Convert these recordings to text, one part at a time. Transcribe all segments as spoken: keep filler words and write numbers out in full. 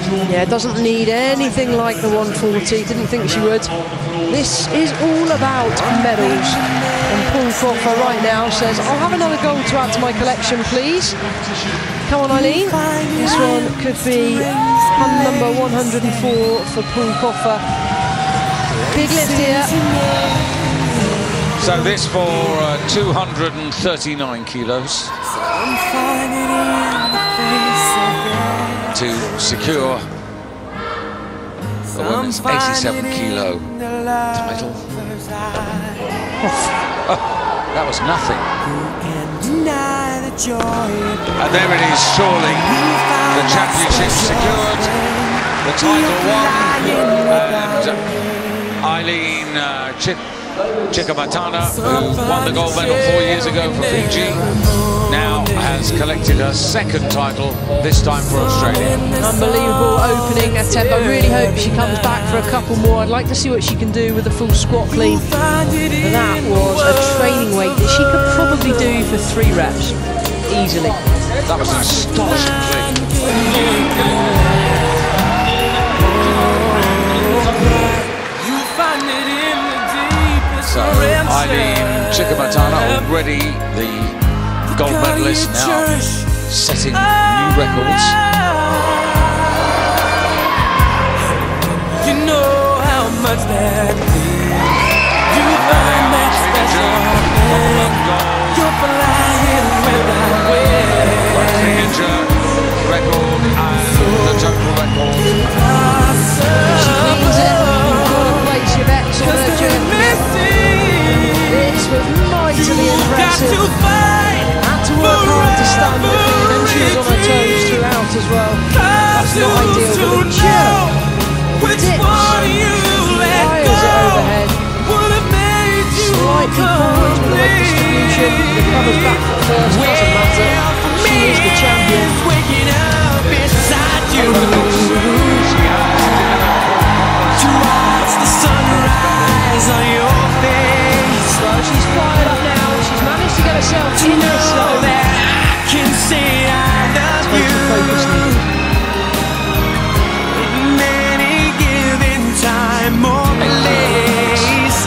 Yeah, doesn't need anything like the one forty. Didn't think she would. This is all about medals. And Paul Crawford right now says, I'll have another gold to add to my collection, please. Come on, Eileen. This one could be hand number one hundred and four for Paul Crawford. Big lift here. So this for uh, two hundred thirty-nine kilos to secure the women's eighty-seven kilo title. Oh, that was nothing. And there it is, surely the championship secured, the title won, and Eileen uh, Chik Chikamatana, who won the gold medal four years ago for Fiji, now has collected her second title, this time for Australia. Unbelievable opening attempt. I really hope she comes back for a couple more. I'd like to see what she can do with a full squat clean. And that was a training weight that she could probably do for three reps, easily. That was an astonishing clean. So, Eileen Chikamatana, already the gold medalist, now setting new records. You know how much that means. You find that special thing. You're flying without wind. Signature record and the total record. She cleans it. You've got to place your bets on her journey. This was mightily impressive. Had to work hard to stand it, and she was on her toes throughout as well. That's not ideal, but the jump, the dips, fires it overhead. Slightly forward with the weight distribution. The cover's back for first, doesn't matter. She is the champion. To watch the sunrise on your face. Well, she's fired up now. She's managed to get herself in this zone. I can say I love you in any given time or place.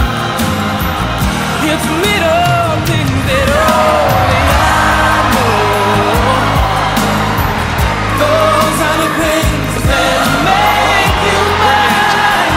It's little things that only I know. Those are the things that make you mine.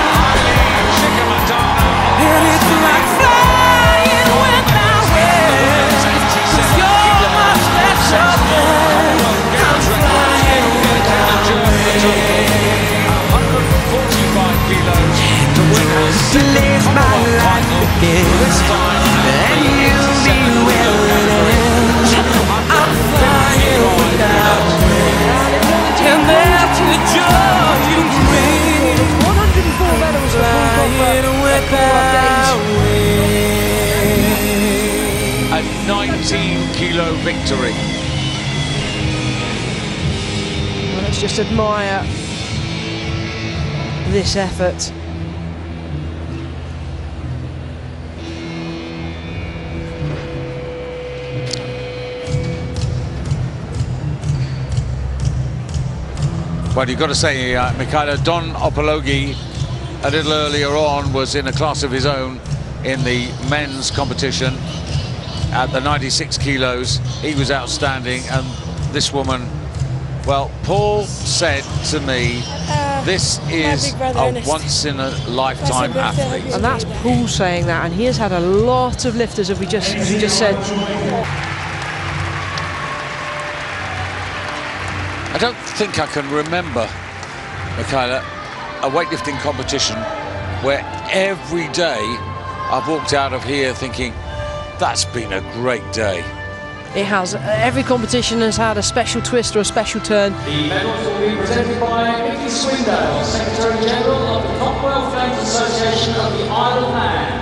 And it's like flying without wings. 'Cause you're my special thing. I'm flying without wings. one hundred forty-five kilos to win her To live my life again, and you'll be where it ends. I'm flying without wings, and that's the joy you bring. one hundred and four medals for Paul Flying without wings. a nineteen kilo victory. Well, let's just admire this effort. Well, you've got to say, uh, Michaela, Don Opologi, a little earlier on, was in a class of his own in the men's competition at the ninety-six kilos. He was outstanding, and this woman, well, Paul said to me, Uh, this is a once-in-a-lifetime athlete. And that's Paul saying that, and he has had a lot of lifters, as we just, as we just said. I don't think I can remember, Michaela, a weightlifting competition where every day I've walked out of here thinking, that's been a great day. It has. Every competition has had a special twist or a special turn. The medals will be presented by Mickey Swindale, Secretary General of the Commonwealth Games Association of the Isle of Man.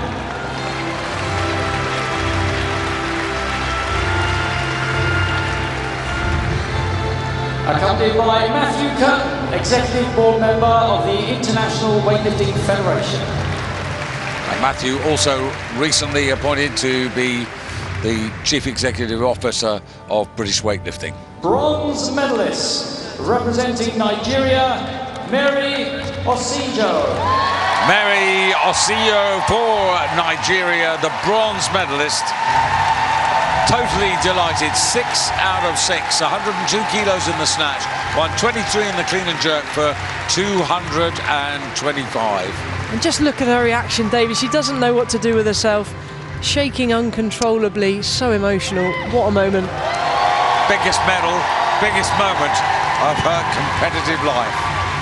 Accompanied by Matthew Curtin, Executive Board Member of the International Weightlifting Federation. And Matthew also recently appointed to be the Chief Executive Officer of British Weightlifting. Bronze medalist, representing Nigeria, Mary Osijo. Mary Osijo for Nigeria, the bronze medalist. Totally delighted, six out of six, one hundred and two kilos in the snatch, one twenty-three in the clean and jerk for two hundred and twenty-five. And just look at her reaction, David. She doesn't know what to do with herself, shaking uncontrollably, so emotional. What a moment. Biggest medal, biggest moment of her competitive life.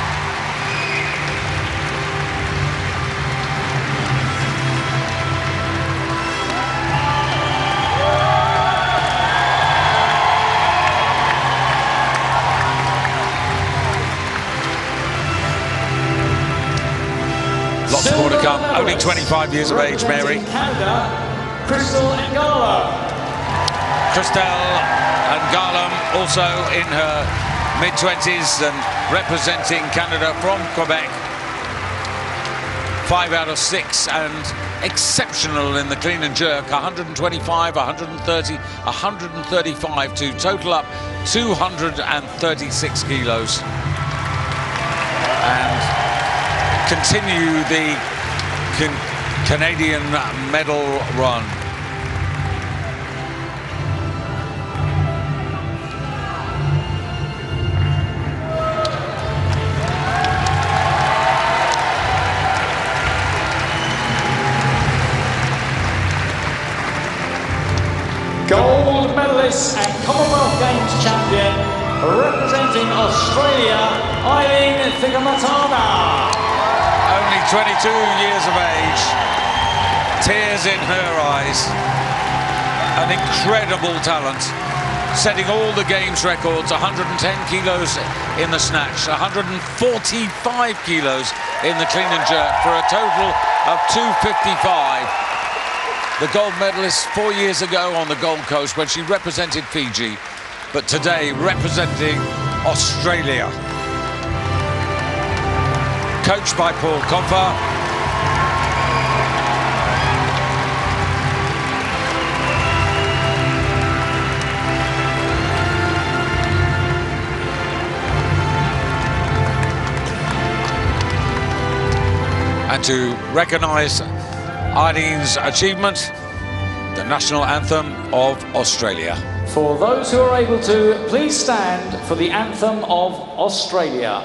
Lots more to come. Only twenty-five years of age, Mary. Canada, Crystal Ngala. Crystal Ngala, also in her mid-twenties and representing Canada from Quebec. Five out of six and exceptional in the clean and jerk. one hundred and twenty-five, one hundred and thirty, one hundred and thirty-five to total up two hundred and thirty-six kilos. And continue the can Canadian medal run. Gold medalist and Commonwealth Games champion, representing Australia, Eileen Thigamatana. Only twenty-two years of age, tears in her eyes, an incredible talent, setting all the games records, one hundred and ten kilos in the snatch, one hundred and forty-five kilos in the clean and jerk for a total of two fifty-five. The gold medalist four years ago on the Gold Coast when she represented Fiji, but today representing Australia. Coached by Paul Confer. And to recognise Eileen's achievement, the national anthem of Australia. For those who are able to, please stand for the anthem of Australia.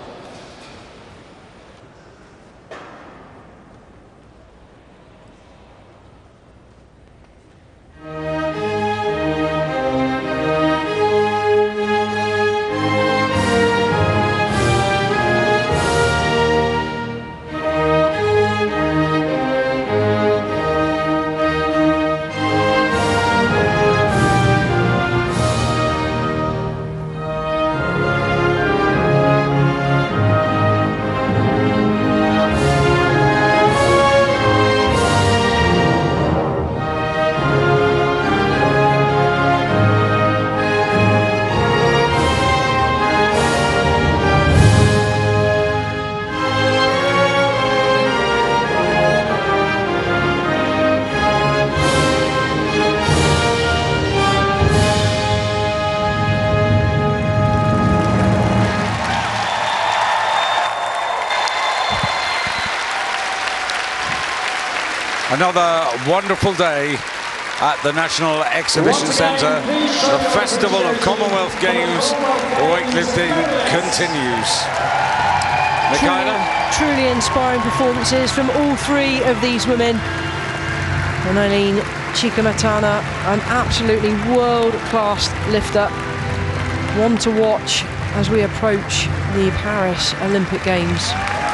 Another wonderful day at the National Exhibition Centre. The Festival of Commonwealth Games weightlifting continues. Michaela? Truly, truly inspiring performances from all three of these women. And Eileen Thigamatana, an absolutely world-class lifter. One to watch as we approach the Paris Olympic Games.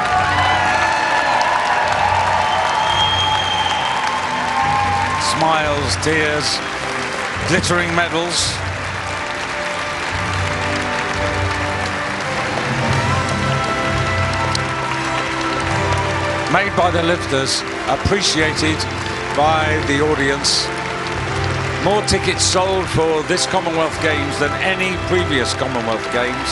Smiles, tears, glittering medals. Made by the lifters, appreciated by the audience. More tickets sold for this Commonwealth Games than any previous Commonwealth Games.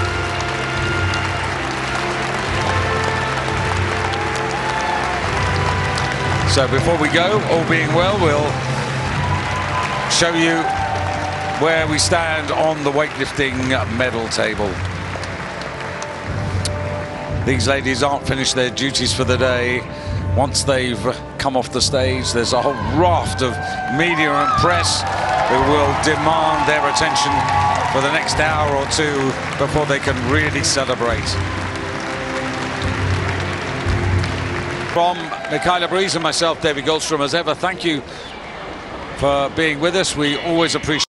So before we go, all being well, we'll show you where we stand on the weightlifting medal table. these ladies aren't finished their duties for the day. Once they've come off the stage, there's a whole raft of media and press who will demand their attention for the next hour or two before they can really celebrate. From Michaela Breeze and myself, David Goldstrom, as ever, thank you for being with us. We always appreciate